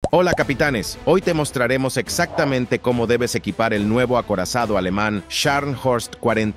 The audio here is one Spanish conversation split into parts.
Hola capitanes, hoy te mostraremos exactamente cómo debes equipar el nuevo acorazado alemán Scharnhorst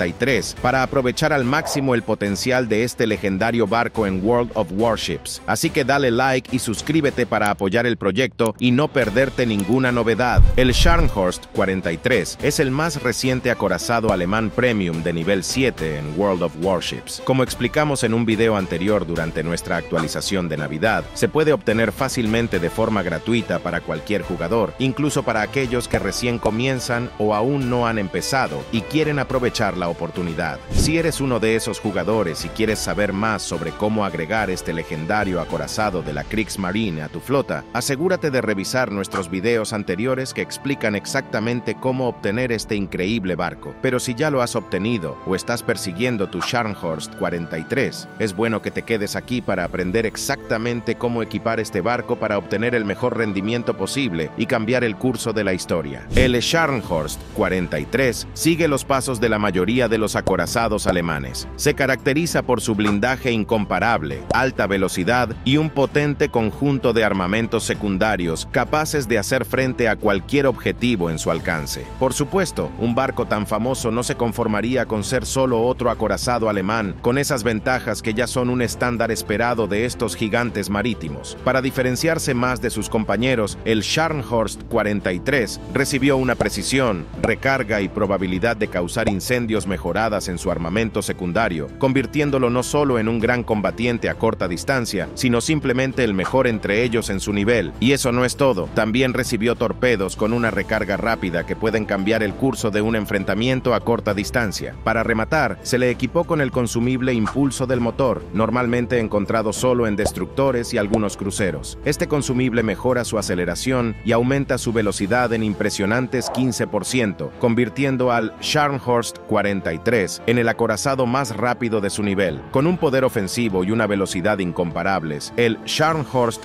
43 para aprovechar al máximo el potencial de este legendario barco en World of Warships. Así que dale like y suscríbete para apoyar el proyecto y no perderte ninguna novedad. El Scharnhorst 43 es el más reciente acorazado alemán premium de nivel 7 en World of Warships. Como explicamos en un video anterior durante nuestra actualización de Navidad, se puede obtener fácilmente de forma gratuita para cualquier jugador, incluso para aquellos que recién comienzan o aún no han empezado y quieren aprovechar la oportunidad. Si eres uno de esos jugadores y quieres saber más sobre cómo agregar este legendario acorazado de la Kriegsmarine a tu flota, asegúrate de revisar nuestros videos anteriores que explican exactamente cómo obtener este increíble barco. Pero si ya lo has obtenido o estás persiguiendo tu Scharnhorst 43, es bueno que te quedes aquí para aprender exactamente cómo equipar este barco para obtener el mejor rendimiento posible y cambiar el curso de la historia. El Scharnhorst 43 sigue los pasos de la mayoría de los acorazados alemanes. Se caracteriza por su blindaje incomparable, alta velocidad y un potente conjunto de armamentos secundarios capaces de hacer frente a cualquier objetivo en su alcance. Por supuesto, un barco tan famoso no se conformaría con ser solo otro acorazado alemán con esas ventajas que ya son un estándar esperado de estos gigantes marítimos. Para diferenciarse más de sus compañeros, el Scharnhorst 43 recibió una precisión, recarga y probabilidad de causar incendios mejoradas en su armamento secundario, convirtiéndolo no solo en un gran combatiente a corta distancia, sino simplemente el mejor entre ellos en su nivel. Y eso no es todo, también recibió torpedos con una recarga rápida que pueden cambiar el curso de un enfrentamiento a corta distancia. Para rematar, se le equipó con el consumible impulso del motor, normalmente encontrado solo en destructores y algunos cruceros. Este consumible mejora su aceleración y aumenta su velocidad en impresionantes 15%, convirtiendo al Scharnhorst 43 en el acorazado más rápido de su nivel. Con un poder ofensivo y una velocidad incomparables, el Scharnhorst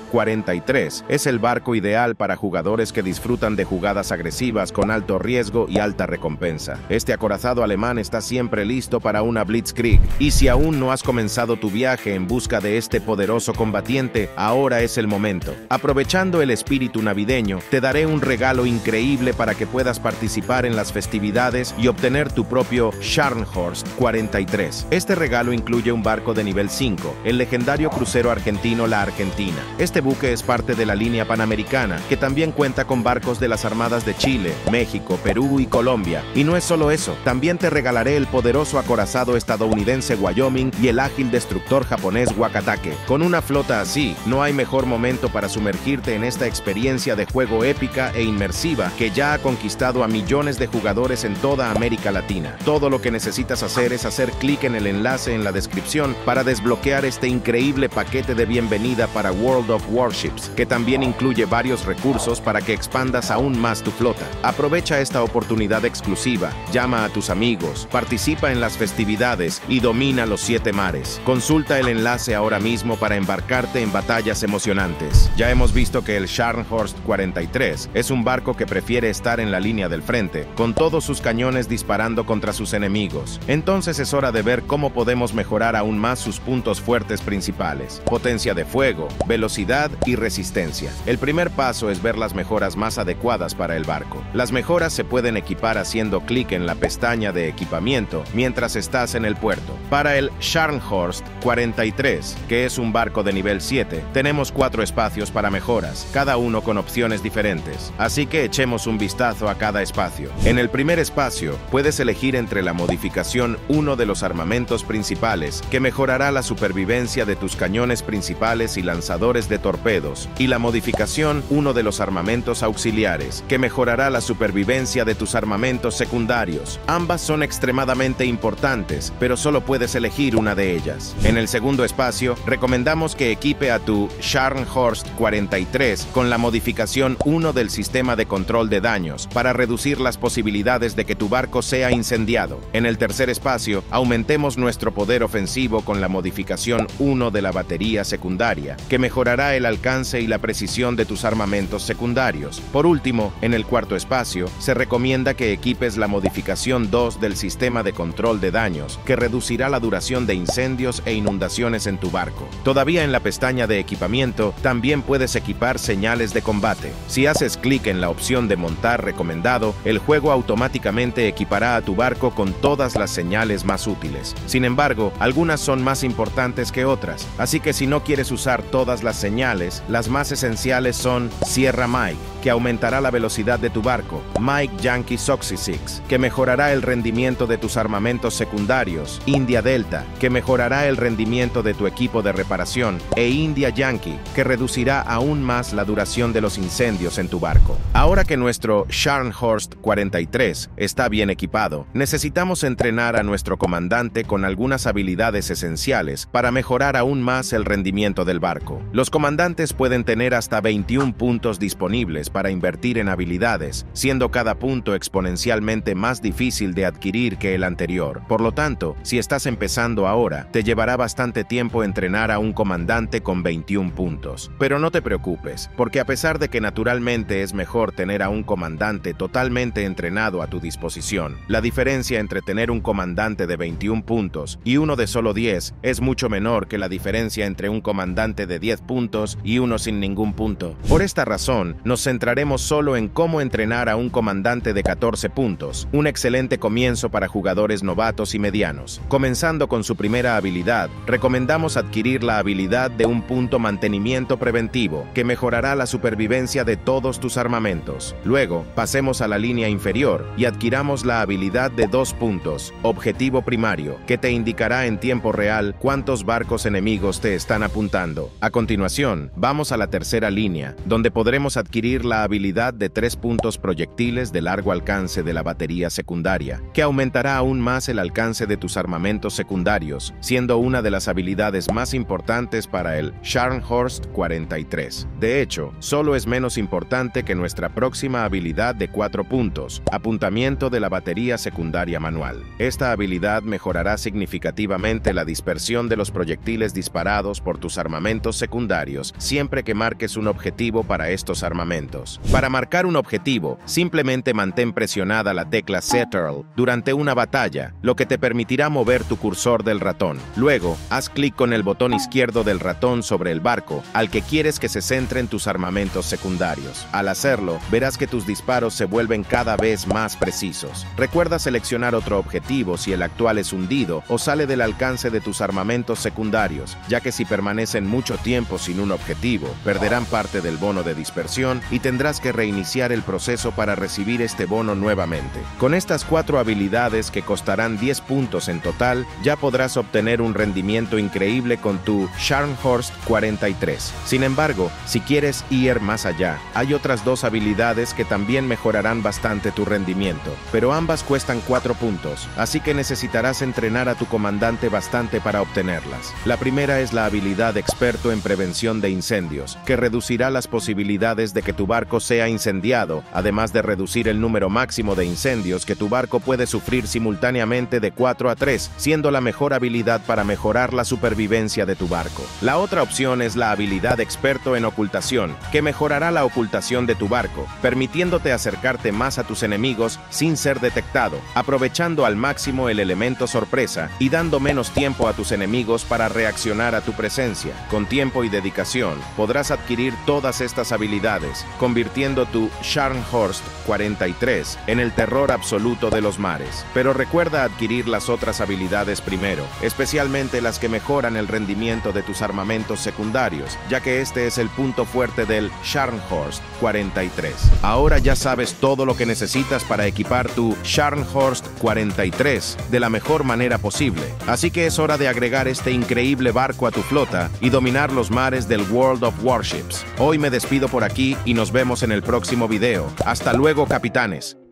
43 es el barco ideal para jugadores que disfrutan de jugadas agresivas con alto riesgo y alta recompensa. Este acorazado alemán está siempre listo para una Blitzkrieg, y si aún no has comenzado tu viaje en busca de este poderoso combatiente, ahora es el momento. Aprovechando el espíritu navideño, te daré un regalo increíble para que puedas participar en las festividades y obtener tu propio Scharnhorst 43. Este regalo incluye un barco de nivel 5, el legendario crucero argentino La Argentina. Este buque es parte de la línea panamericana, que también cuenta con barcos de las armadas de Chile, México, Perú y Colombia. Y no es solo eso, también te regalaré el poderoso acorazado estadounidense Wyoming y el ágil destructor japonés Wakatake. Con una flota así, no hay mejor momento para sumergirte en esta experiencia de juego épica e inmersiva que ya ha conquistado a millones de jugadores en toda América Latina. Todo lo que necesitas hacer es hacer clic en el enlace en la descripción para desbloquear este increíble paquete de bienvenida para World of Warships, que también incluye varios recursos para que expandas aún más tu flota. Aprovecha esta oportunidad exclusiva, llama a tus amigos, participa en las festividades y domina los 7 mares. Consulta el enlace ahora mismo para embarcarte en batallas emocionantes. Ya hemos visto que el Scharnhorst 43 es un barco que prefiere estar en la línea del frente, con todos sus cañones disparando contra sus enemigos. Entonces es hora de ver cómo podemos mejorar aún más sus puntos fuertes principales: potencia de fuego, velocidad y resistencia. El primer paso es ver las mejoras más adecuadas para el barco. Las mejoras se pueden equipar haciendo clic en la pestaña de equipamiento mientras estás en el puerto. Para el Scharnhorst 43, que es un barco de nivel 7, tenemos 4 espacios para mejoras, cada uno con opciones diferentes. Así que echemos un vistazo a cada espacio. En el primer espacio, puedes elegir entre la modificación 1 de los armamentos principales, que mejorará la supervivencia de tus cañones principales y lanzadores de torpedos, y la modificación 1 de los armamentos auxiliares, que mejorará la supervivencia de tus armamentos secundarios. Ambas son extremadamente importantes, pero solo puedes elegir una de ellas. En el segundo espacio, recomendamos que equipe a tu Scharnhorst 43 con la modificación 1 del sistema de control de daños, para reducir las posibilidades de que tu barco sea incendiado. En el tercer espacio, aumentemos nuestro poder ofensivo con la modificación 1 de la batería secundaria, que mejorará el alcance y la precisión de tus armamentos secundarios. Por último, en el cuarto espacio, se recomienda que equipes la modificación 2 del sistema de control de daños, que reducirá la duración de incendios e inundaciones en tu barco. Todavía en la pestaña de equipamiento, también puedes equipar señales de combate. Si haces clic en la opción de montar recomendado, el juego automáticamente equipará a tu barco con todas las señales más útiles. Sin embargo, algunas son más importantes que otras, así que si no quieres usar todas las señales, las más esenciales son Sierra Mike, que aumentará la velocidad de tu barco; Mike Yankee Soxy Six, que mejorará el rendimiento de tus armamentos secundarios; India Delta, que mejorará el rendimiento de tu equipo de reparación; e India Yankee, que reducirá aún más la duración de los incendios en tu barco. Ahora que nuestro Scharnhorst 43 está bien equipado, necesitamos entrenar a nuestro comandante con algunas habilidades esenciales para mejorar aún más el rendimiento del barco. Los comandantes pueden tener hasta 21 puntos disponibles para invertir en habilidades, siendo cada punto exponencialmente más difícil de adquirir que el anterior. Por lo tanto, si estás empezando ahora, te llevará bastante tiempo entrenar a un comandante con 21 puntos. Pero no te preocupes, porque a pesar de que naturalmente es mejor tener a un comandante totalmente entrenado a tu disposición, la diferencia entre tener un comandante de 21 puntos y uno de solo 10 es mucho menor que la diferencia entre un comandante de 10 puntos y uno sin ningún punto. Por esta razón, nos centraremos solo en cómo entrenar a un comandante de 14 puntos, un excelente comienzo para jugadores novatos y medianos. Comenzando con su primera habilidad, recomendamos adquirir la habilidad de un punto mantenimiento preventivo, que mejorará la supervivencia de todos tus armamentos. Luego, pasemos a la línea inferior y adquiramos la habilidad de 2 puntos, objetivo primario, que te indicará en tiempo real cuántos barcos enemigos te están apuntando. A continuación, vamos a la tercera línea, donde podremos adquirir la habilidad de 3 puntos proyectiles de largo alcance de la batería secundaria, que aumentará aún más el alcance de tus armamentos secundarios, siendo una de las habilidades más importantes para el Scharnhorst 43. De hecho, solo es menos importante que nuestra próxima habilidad de 4 puntos, apuntamiento de la batería secundaria manual. Esta habilidad mejorará significativamente la dispersión de los proyectiles disparados por tus armamentos secundarios siempre que marques un objetivo para estos armamentos. Para marcar un objetivo, simplemente mantén presionada la tecla Ctrl durante una batalla, lo que te permitirá mover tu cursor del ratón. Luego, haz clic con el botón izquierdo del ratón sobre el barco al que quieres que se centren tus armamentos secundarios. Al hacerlo, verás que tus disparos se vuelven cada vez más precisos. Recuerda seleccionar otro objetivo si el actual es hundido o sale del alcance de tus armamentos secundarios, ya que si permanecen mucho tiempo sin un objetivo, perderán parte del bono de dispersión y tendrás que reiniciar el proceso para recibir este bono nuevamente. Con estas 4 habilidades, que costarán 10 puntos en total, ya podrás obtener un rendimiento increíble con tu Scharnhorst 43. Sin embargo, si quieres ir más allá, hay otras 2 habilidades que también mejorarán bastante tu rendimiento, pero ambas cuestan 4 puntos, así que necesitarás entrenar a tu comandante bastante para obtenerlas. La primera es la habilidad experto en prevención de incendios, que reducirá las posibilidades de que tu barco sea incendiado, además de reducir el número máximo de incendios que tu barco puede sufrir simultáneamente de 4 a 3, siendo la mejor habilidad para mejorar la supervivencia de tu barco. La otra opción es la habilidad experto en ocultación, que mejorará la ocultación de tu barco, permitiéndote acercarte más a tus enemigos sin ser detectado, aprovechando al máximo el elemento sorpresa y dando menos tiempo a tus enemigos para reaccionar a tu presencia. Con tiempo y dedicación, podrás adquirir todas estas habilidades, convirtiendo tu Scharnhorst 43 en el terror absoluto de los mares. Pero recuerda adquirir las otras habilidades primero, especialmente las que mejoran el rendimiento de tus armamentos secundarios, ya que este es el punto fuerte del Scharnhorst 43. Ahora ya sabes todo lo que necesitas para equipar tu Scharnhorst 43 de la mejor manera posible, así que es hora de agregar este increíble barco a tu flota y dominar los mares del World of Warships. Hoy me despido por aquí y nos vemos en el próximo video. Hasta luego, capitanes.